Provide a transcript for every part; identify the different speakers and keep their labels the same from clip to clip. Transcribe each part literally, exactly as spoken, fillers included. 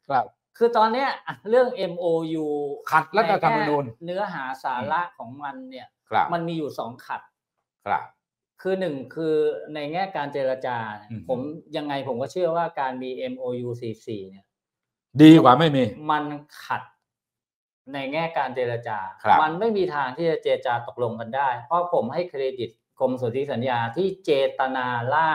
Speaker 1: ครับ
Speaker 2: คือตอนเนี้ยเรื่อง เอ็ม โอ ยู
Speaker 1: ขัดรัฐธรรมนูญ
Speaker 2: เนื้อหาสาระของมันเนี่ยมันมีอยู่สองขัด
Speaker 1: ครับ
Speaker 2: คือหนึ่งคือในแง่การเจรจาผมยังไงผมก็เชื่อว่าการมี เอ็ม โอ ยู สี่สิบสี่เนี่ย
Speaker 1: ดีกว่าไม่มี
Speaker 2: มันขัดในแง่การเจรจามันไม่มีทางที่จะเจรจาตกลงกันได้เพราะผมให้เครดิตกรมสนธิสัญญาที่เจตนาร่าง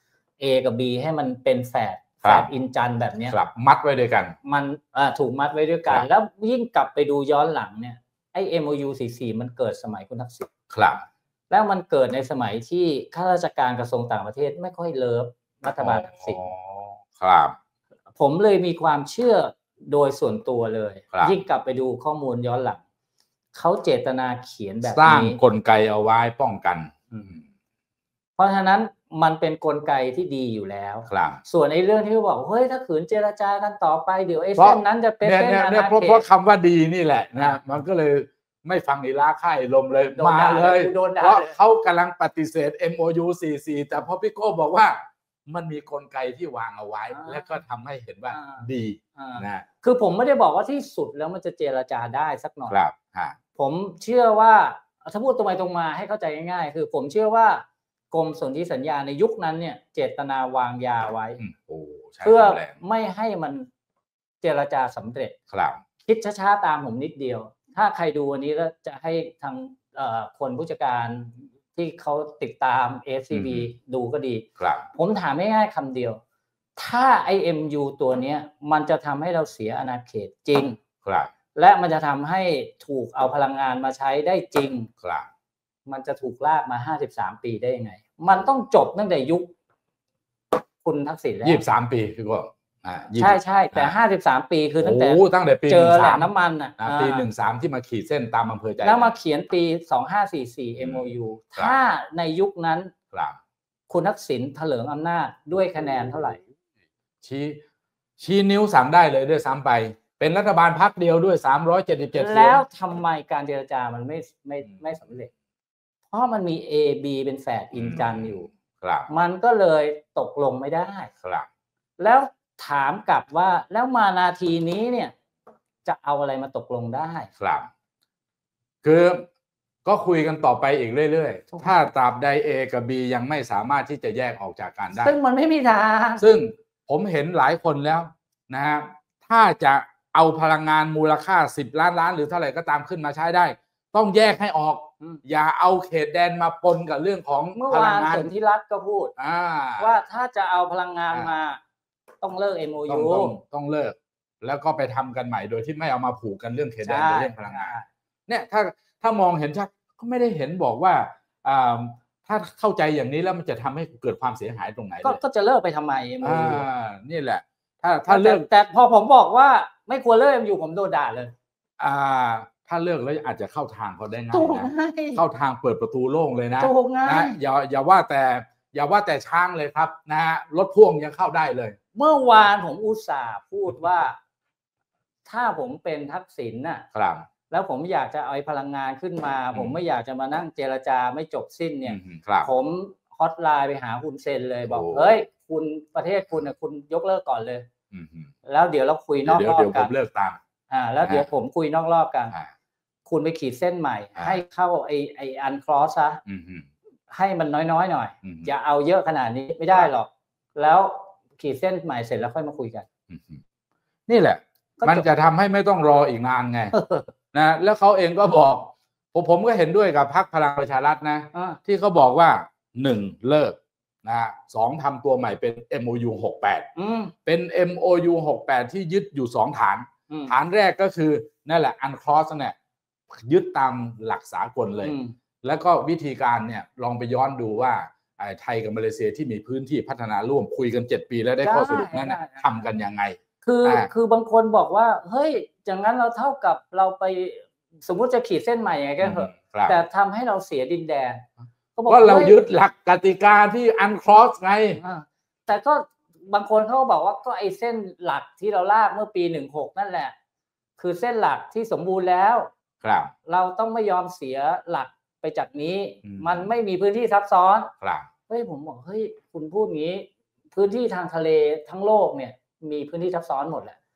Speaker 2: A กับ B ให้มันเป็นแฝดแฝดอินจันแบบนี้
Speaker 1: มัดไว้ด้วยกัน
Speaker 2: มันถูกมัดไว้ด้วยกันแล้วยิ่งกลับไปดูย้อนหลังเนี่ยไอ้ เอ็ม โอ ยู สี่สิบสี่มันเกิดสมัยคุณทักษิณ
Speaker 1: ครับ
Speaker 2: แล้วมันเกิดในสมัยที่ข้าราชการกระทรวงต่างประเทศไม่ค่อยเลิฟรัฐบาลทักษิณ
Speaker 1: ครับ
Speaker 2: ผมเลยมีความเชื่อโดยส่วนตัวเลยยิ่งกลับไปดูข้อมูลย้อนหลังเขาเจตนาเขียนแบบนี้
Speaker 1: สร้างกลไกเอาไว้ป้องกัน
Speaker 2: เพราะฉะนั้นมันเป็นกลไกที่ดีอยู่แล้วส่วนไอ้เรื่องที่เขาบอกเฮ้ยถ้าขืนเจรจากันต่อไปเดี๋ยวไอ้เส้นนั้นจะเป็นเส้นอาณาเขต
Speaker 1: เพราะคำว่าดีนี่แหละนะมันก็เลยไม่ฟังอีลาค่ายลมเลยมาเลยเพราะเขากำลังปฏิเสธ เอ็ม โอ ยู สี่สิบสี่แต่พอพี่โก้บอกว่ามันมีกลไกที่วางเอาไว้แล้วก็ทำให้เห็นว่าดีนะ
Speaker 2: คือผมไม่ได้บอกว่าที่สุดแล้วมันจะเจรจาได้สักหน่อย
Speaker 1: ครับ
Speaker 2: ผมเชื่อว่าถ้าพูดตรงไปตรงมาให้เข้าใจง่ายๆคือผมเชื่อว่ากรมสนธิสัญญาในยุคนั้นเนี่ยเจตนาวางยาไว้เพื่อไม่ให้มันเจรจาสำเร็จคิดช้าๆตามผมนิดเดียวถ้าใครดูวันนี้แล้วจะให้ทางคนผู้จัดการที่เขาติดตาม เอ เอฟ ซี บี ดูก็ดีผมถามง่ายๆคำเดียวถ้า ไอ เอ็ม ยู ตัวนี้มันจะทำให้เราเสียอาณาเขตจริงและมันจะทำให้ถูกเอาพลังงานมาใช้ได้จริงมันจะถูกลากมาห้าสิบสามปีได้ยังไงมันต้องจบตั้งแต่ยุคคุณทักษิณแล้ว
Speaker 1: ยี่สิบสามปีคือก็
Speaker 2: ใช่ใช่แต่ห้าสิบสามปีคือตั้งแต่
Speaker 1: ตั้งแต่ปี
Speaker 2: เจอแหล่งน้ำมันอ่ะ
Speaker 1: ปีหนึ่งสามที่มาขีดเส้นตามอำเภอใจ
Speaker 2: แล้วมาเขียนปีสองห้าสี่สี่ เอ็ม โอ ยู ถ้าในยุคนั้นคุณทักษิณเถลิงอำนาจด้วยคะแนนเท่าไหร่
Speaker 1: ชี้ชี้นิ้วสั่งได้เลยด้วยซ้ำไปเป็นรัฐบาลพรรคเดียวด้วยสามร้อยเจ็ดสิบเจ็ดเสียง
Speaker 2: แล้วทำไมการเจรจามันไม่ไม่ไม่สำเร็จเพราะมันมี A B เป็นแฝดอินจันอยู่มันก็เลยตกลงไม่ได้แล้วถามกลับว่าแล้วมานาทีนี้เนี่ยจะเอาอะไรมาตกลงได้
Speaker 1: ครับคือก็คุยกันต่อไปอีกเรื่อยๆถ้าตราบใด A กับ B ยังไม่สามารถที่จะแยกออกจากกันได้
Speaker 2: ซึ่งมันไม่มีทาง
Speaker 1: ซึ่งผมเห็นหลายคนแล้วนะฮะถ้าจะเอาพลังงานมูลค่าสิบล้านล้านหรือเท่าไหร่ก็ตามขึ้นมาใช้ได้ต้องแยกให้ออกอย่าเอาเขตแดนมาปนกับเรื่องของพลังงาน
Speaker 2: เมื่อวานสนธิรัตน์ก็พูดว่าถ้าจะเอาพลังงานมาต้องเลิก เอ็ม โอ ยู
Speaker 1: ต้องต้องเลิกแล้วก็ไปทำกันใหม่โดยที่ไม่เอามาผูกกันเรื่องเขตแดนเรื่องพลังงานเนี่ยถ้าถ้ามองเห็นชัดก็ไม่ได้เห็นบอกว่าถ้าเข้าใจอย่างนี้แล้วมันจะทำให้เกิดความเสียหายตรงไหน
Speaker 2: ก็จะเลิกไปทำไม เอ็ม โอ ยู
Speaker 1: นี่แหละถ้าถ้าเลิก
Speaker 2: แต่พอผมบอกว่าไม่ควรเลิก เอ็ม โอ ยู ผมโดนด่าเลย
Speaker 1: อ่าถ้าเลิกแล้วอาจจะเข้าทางเขาได้ง่ายนะเข้าทางเปิดประตูโล่งเลยนะนะอย่าอย่าว่าแต่อย่าว่าแต่ช้างเลยครับนะฮะรถพ่วงยังเข้าได้เลย
Speaker 2: เมื่อวานผมอุตส่าห์พูดว่าถ้าผมเป็นทักษิณน่ะแล้วผมอยากจะเอาพลังงานขึ้นมาผมไม่อยากจะมานั่งเจรจาไม่จบสิ้นเนี่ยผมฮอตไลน์ไปหาคุณเซนเลยบอกเฮ้ยคุณประเทศคุณน่ะคุณยกเลิกก่อนเลยแล้วเดี๋ยวเราคุยนอกรอบกัน
Speaker 1: เดี๋ยวผมเลิกตาม
Speaker 2: อ่าแล้วเดี๋ยวผมคุยนอกรอบกันคุณไปขีดเส้นใหม่ให้เข้าไอไออันครอสซะให้มันน้อยๆหน่อยอย่าเอาเยอะขนาดนี้ไม่ได้หรอกแล้วขีดเส้นใหม่เสร็จแล้วค่อยมาคุยกัน
Speaker 1: นี่แหละมันจะทำให้ไม่ต้องรออีกนานไงนะแล้วเขาเองก็บอกผมผมก็เห็นด้วยกับพรรคพลังประชารัฐนะที่เขาบอกว่าหนึ่งเลิกนะสองทำตัวใหม่เป็น เอ็ม โอ ยู หกสิบแปดเป็น เอ็ม โอ ยู หกสิบแปดที่ยึดอยู่สองฐานฐานแรกก็คือนั่นแหละอันครอสเนี่ยยึดตามหลักสากลเลยแล้วก็วิธีการเนี่ยลองไปย้อนดูว่าไทยกับมาเลเซียที่มีพื้นที่พัฒนาร่วมคุยกันเจ็ดปีแล้วได้ข้อสรุปนั้นทำกันยังไง
Speaker 2: คือคือบางคนบอกว่าเฮ้ยอย่างนั้นเราเท่ากับเราไปสมมุติจะขีดเส้นใหม่ยังไงก็เถอะแต่ทำให้เราเสียดินแดน
Speaker 1: ก็เรายึดหลักกติกาที่อันครอสไง
Speaker 2: แต่ก็บางคนเขาบอกว่าก็ไอ้เส้นหลักที่เราลากเมื่อปีสิบหกนั่นแหละคือเส้นหลักที่สมบูรณ์แล้วเราต้องไม่ยอมเสียหลักไปจากนี้มันไม่มีพื้นที่ซับซ้อนเฮ้ยผมบอกเฮ้ยคุณพูดงี้พื้นที่ทางทะเลทั้งโลกเนี่ยมีพื้นที่ซับซ้อนหมดแหละ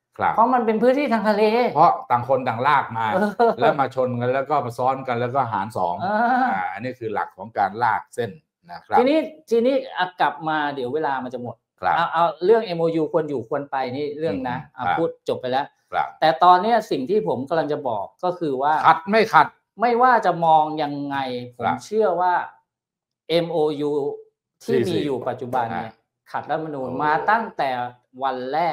Speaker 2: เพราะมันเป็นพื้นที่ทางทะเล
Speaker 1: เพราะต่างคนต่างลากมาแล้วมาชนกันแล้วก็มาซ้อนกันแล้วก็หารสองอ่าอันนี้คือหลักของการลากเส้นนะครับ
Speaker 2: ทีนี้ทีนี้กลับมาเดี๋ยวเวลามันจะหมดเอาเอาเรื่อง เอ็ม โอ ยู ควรอยู่ควรไปนี่เรื่องนะเอาพูดจบไปแล้วแต่ตอนนี้สิ่งที่ผมกำลังจะบอกก็คือว่า
Speaker 1: ขัดไม่ขัด
Speaker 2: ไม่ว่าจะมองยังไงผมเชื่อว่า เอ็ม โอ ยู ที่มีอยู่ปัจจุบันเนี่ยขัดรัฐธรรมนูญมาตั้งแต่วันแรก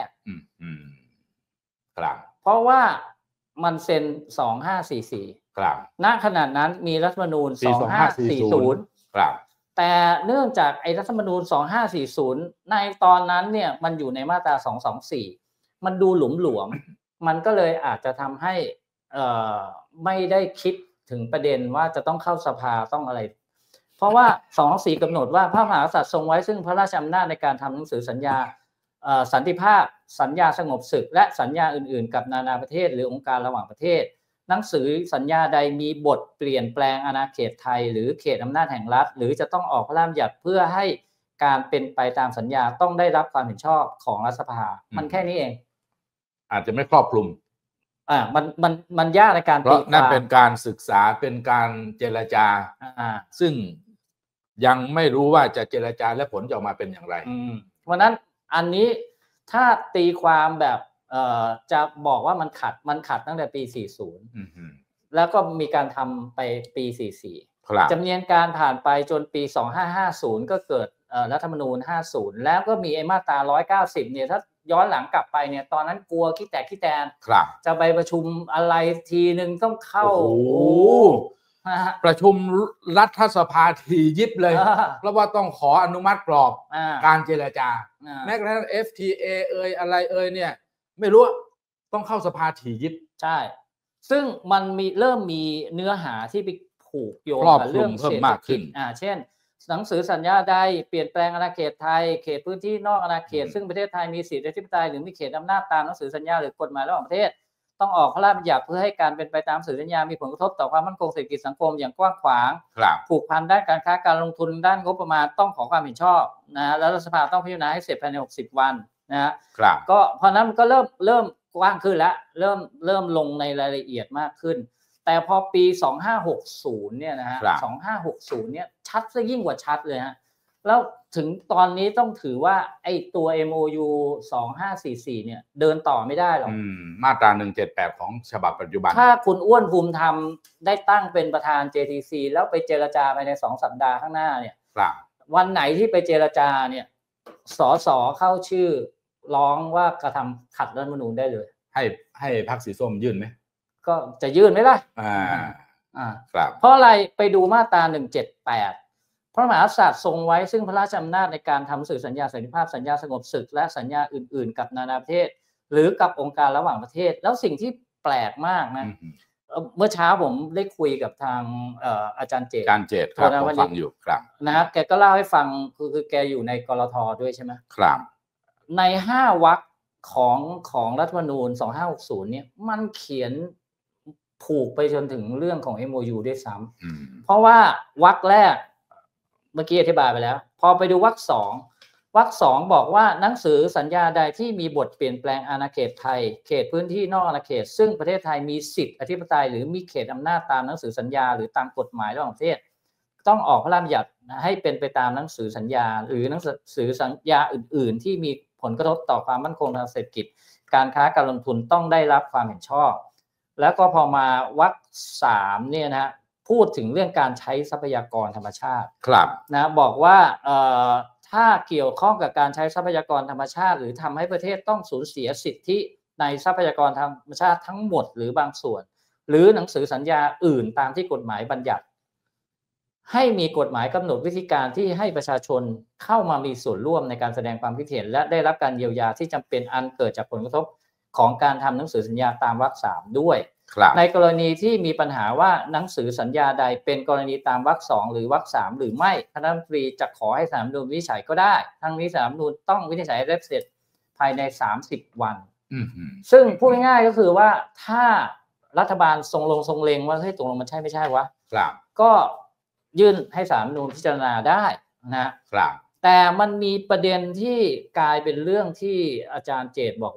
Speaker 1: ครับ
Speaker 2: เพราะว่ามันเซ็นสองห้าสี่สี่
Speaker 1: ครับ
Speaker 2: ณขณะนั้นมีรัฐธรรมนูญสองห้าสี่ศูนย์
Speaker 1: ครับ
Speaker 2: แต่เนื่องจากไอ้รัฐธรรมนูญสองห้าสี่ศูนย์ในตอนนั้นเนี่ยมันอยู่ในมาตราสองสองสี่มันดูหลวมๆมันก็เลยอาจจะทำให้เอ่อไม่ได้คิดถึงประเด็นว่าจะต้องเข้าสภาต้องอะไรเพราะว่าสองสองสี่กำหนดว่าพระมหากษัตริย์ทรงไว้ซึ่งพระราชอำนาจในการทำหนังสือสัญญาสันติภาพสัญญาสงบศึกและสัญญาอื่นๆกับนานาประเทศหรือองค์การระหว่างประเทศหนังสือสัญญาใดมีบทเปลี่ยนแปลงอาณาเขตไทยหรือเขตอำนาจแห่งรัฐหรือจะต้องออกพระราชบัญญัติเพื่อให้การเป็นไปตามสัญญาต้องได้รับความเห็นชอบของรัฐสภามันแค่นี้เอง
Speaker 1: อาจจะไม่ครอบคลุม
Speaker 2: อ่ามันมันมันยากในการ
Speaker 1: เพราะนั่นเป็นการศึกษาเป็นการเจรจา
Speaker 2: อ่า
Speaker 1: ซึ่งยังไม่รู้ว่าจะเจรจาและผลจะออกมาเป็นอย่างไร
Speaker 2: เพราะนั้นอันนี้ถ้าตีความแบบเอ่อจะบอกว่ามันขัดมันขัดตั้งแต่ปีสี่สิบแล้วก็มีการทำไปปีสี่สิบสี่จำเนียนการผ่านไปจนปีสองห้าห้าศูนย์ก็เกิดรัฐธรรมนูญห้าสิบแล้วก็มีไอ้มาตราหนึ่งร้อยเก้าสิบเนี่ยถ้าย้อนหลังกลับไปเนี่ยตอนนั้นกลัวขี้แตกขี้แตนจะไปประชุมอะไรทีนึงต้องเข้า
Speaker 1: โอ้ประชุมรัฐสภาทียิบเลยเพราะว่าต้องขออนุมัติกรอบการเจรจาแม้กระทั่ง เอฟ ที เอ เอ่ยอะไรเอ่ยเนี่ยไม่รู้ต้องเข้าสภาทียิบ
Speaker 2: ใช่ซึ่งมันมีเริ่มมีเนื้อหาที่ไปผูกโยงกับเรื่องเศรษฐกิจอ่าเช่นหนังสือสัญญาใดเปลี่ยนแปลงอาณาเขตไทยเขตพื้นที่นอกอาณาเขตซึ่งประเทศไทยมีสิทธิอธิปไตยหรือมีเขตอำนาจตามหนังสือสัญญาหรือกฎหมายระหว่างประเทศต้องออกพระราชบัญญัติเพื่อให้การเป็นไปตามหนังสือสัญญามีผลกระทบต่อความมั่นคงเศรษฐกิจสังคมอย่างกว้างขวางผูกพันด้านการค้าการลงทุนด้านงบประมาณต้องขอความเห็นชอบนะแล้วรัฐสภาต้องพิจารณาให้เสร็จภายในหกสิบวันนะฮะก็เพราะนั้นมันก็เริ่มเริ่มกว้างขึ้นแล้วเริ่มเริ่มลงในรายละเอียดมากขึ้นแต่พอปีสองห้าหกศูนย์เนี่ยนะฮะสองห้าหกศูนย์เนี่ยชัดซะยิ่งกว่าชัดเลยฮะแล้วถึงตอนนี้ต้องถือว่าไอ้ตัว เอ็ม โอ ยู สองห้าสี่สี่เนี่ยเดินต่อไม่ได้หรอก
Speaker 1: มาตราหนึ่งเจ็ดแปดของฉบับปัจจุบัน
Speaker 2: ถ้าคุณอ้วนภูมิธรรมได้ตั้งเป็นประธาน เจ ที ซี แล้วไปเจรจาภายในสองสัปดาห์ข้างหน้าเนี่ยวันไหนที่ไปเจรจาเนี่ยสสเข้าชื่อร้องว่ากระทำขัดรัฐธรรมนูญได้เลย
Speaker 1: ให้ให้พรรคสีส้มยื่นไหม
Speaker 2: ก็จะยื่นไหมล่ะ
Speaker 1: อ่า
Speaker 2: อ่า
Speaker 1: ครับ
Speaker 2: เพราะอะไรไปดูมาตราหนึ่งเจ็ดแปดพระมหากษัตริย์ทรงไว้ซึ่งพระราชอำนาจในการทำหนังสือสัญญาสันติภาพสัญญาสงบศึกและสัญญาอื่นๆกับนานาประเทศหรือกับองค์การระหว่างประเทศแล้วสิ่งที่แปลกมากนะเมื่อเช้าผมได้คุยกับทางอาจารย์เจต
Speaker 1: อาจารย์เจตครับผมฟังอยู่ครับ
Speaker 2: นะฮะแกก็เล่าให้ฟังคือคือแกอยู่ในกลทด้วยใช่ไหม
Speaker 1: ครับ
Speaker 2: ในห้าวรรคของของรัฐธรรมนูญสองห้าหกศูนย์เนี่ยมันเขียนผูกไปจนถึงเรื่องของ เอ็ม โอ ยู ด้วยซ้ำเพราะว่าวรรคแรกเมื่อกี้อธิบายไปแล้วพอไปดูวรรคสองวรรคสองบอกว่าหนังสือสัญญาใดที่มีบทเปลี่ยนแปลงอาณาเขตไทยเขตพื้นที่นอกอาณาเขตซึ่งประเทศไทยมีสิทธิอธิปไตยหรือมีเขตอำนาจตามหนังสือสัญญาหรือตามกฎหมายระหว่างประเทศต้องออกพระราชบัญญัติให้เป็นไปตามหนังสือสัญญาหรือหนังสือสัญญาอื่นๆที่มีผลกระทบต่อความมั่นคงทางเศรษฐกิจการค้าการลงทุนต้องได้รับความเห็นชอบแล้วก็พอมาวรรคสามเนี่ยนะพูดถึงเรื่องการใช้ทรัพยากรธรรมชาติ
Speaker 1: ครับ
Speaker 2: นะบอกว่าเอ่อถ้าเกี่ยวข้องกับการใช้ทรัพยากรธรรมชาติหรือทำให้ประเทศต้องสูญเสียสิทธิในทรัพยากรธรรมชาติทั้งหมดหรือบางส่วนหรือหนังสือสัญญาอื่นตามที่กฎหมายบัญญัติให้มีกฎหมายกำหนดวิธีการที่ให้ประชาชนเข้ามามีส่วนร่วมในการแสดงความคิดเห็นและได้รับการเยียวยาที่จำเป็นอันเกิดจากผลกระทบของการทำหนังสือสัญญาตามวรรคสามด้วยในกรณีที่มีปัญหาว่าหนังสือสัญญาใดเป็นกรณีตามวรรคสองหรือวรรคสามหรือไม่คณะรัฐมนตรีจะขอให้ศาลรัฐธรรมนูญวินิจฉัยก็ได้ทั้งนี้ศาลรัฐธรรมนูญต้องวินิจฉัยให้เสร็จภายในสามสิบวันซึ่งพูดง่ายๆก็คือว่าถ้ารัฐบาลทรงลงทรงเลงว่าเฮ้ยตกลงมันใช่ไม่ใช่วะก็ยื่นให้ศาลรัฐธรรมนูญพิจารณาได้นะครับแต่มันมีประเด็นที่กลายเป็นเรื่องที่อาจารย์เจตบอกว่า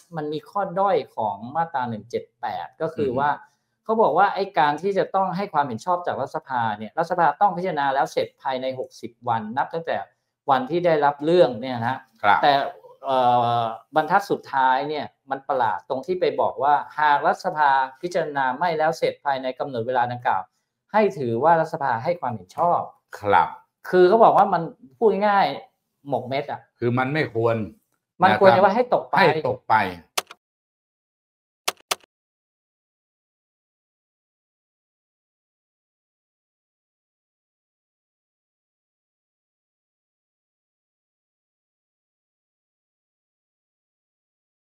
Speaker 2: มันมีข้อด้อยของมาตราหนึ่งเจ็ดแปดก็คือว่าเขาบอกว่าไอ้การที่จะต้องให้ความเห็นชอบจากรัฐสภาเนี่ยรัฐสภาต้องพิจารณาแล้วเสร็จภายในหกสิบวันนับตั้งแต่วันที่ได้รับเรื่องเนี่ยนะแต่บรรทัดสุดท้ายเนี่ยมันประหลาดตรงที่ไปบอกว่าหากรัฐสภาพิจารณาไม่แล้วเสร็จภายในกำหนดเวลาดังกล่าวให้ถือว่ารัฐสภาให้ความเห็นชอบครับคือเขาบอกว่ามันพูดง่ายๆหมกเม็ดอ่ะคือมันไม่ควรมันควรจะว่าให้ตกไปให้ตกไป